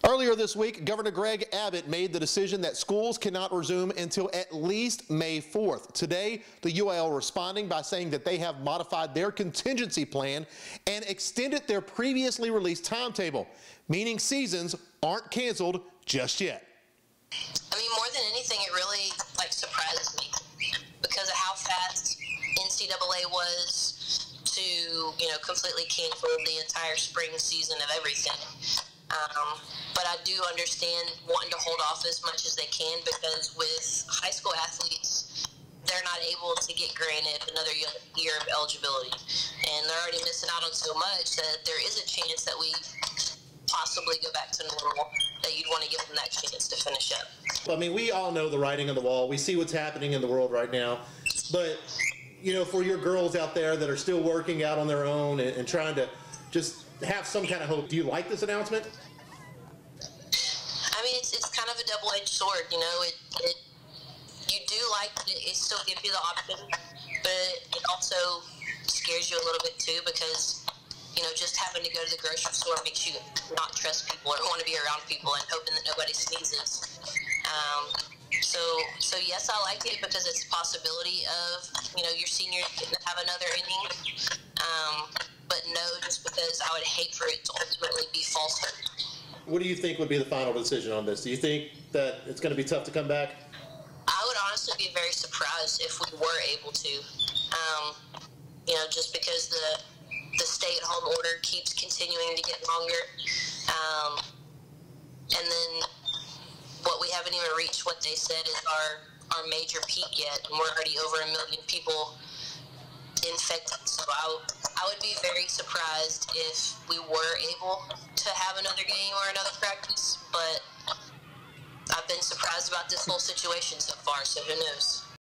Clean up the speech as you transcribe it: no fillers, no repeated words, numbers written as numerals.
Earlier this week, Governor Greg Abbott made the decision that schools cannot resume until at least May 4th. Today, the UIL responding by saying that they have modified their contingency plan and extended their previously released timetable, meaning seasons aren't canceled just yet. I mean, more than anything, it really surprises me because of how fast NCAA was to, completely cancel the entire spring season of everything. But I do understand wanting to hold off as much as they can because with high school athletes, they're not able to get granted another year of eligibility. And they're already missing out on so much that there is a chance that we possibly go back to normal, that you'd want to give them that chance to finish up. Well, I mean, we all know the writing on the wall. We see what's happening in the world right now. But, for your girls out there that are still working out on their own and trying to just have some kind of hope, do you like this announcement? I mean, it's kind of a double-edged sword, you do like that it still gives you the option, but it also scares you a little bit too because, just having to go to the grocery store makes you not trust people or want to be around people and hoping that nobody sneezes. So yes, I like it because it's a possibility of, your seniors getting to have another inning. But no, just because I would hate for it to ultimately be falsehood. What do you think would be the final decision on this? Do you think that it's going to be tough to come back? I would honestly be very surprised if we were able to. Just because the stay-at-home order keeps continuing to get longer. And then what we haven't even reached what they said is our major peak yet, and we're already over 1 million people infected. So I would be very surprised if we were able to have another game or another practice, but I've been surprised about this whole situation so far, so who knows?